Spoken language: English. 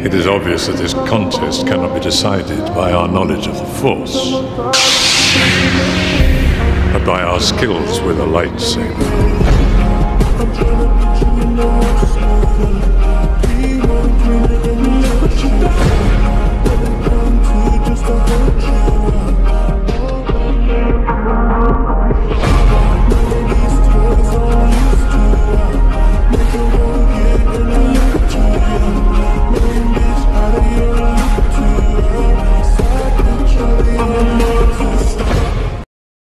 It is obvious that this contest cannot be decided by our knowledge of the Force, but by our skills with a lightsaber.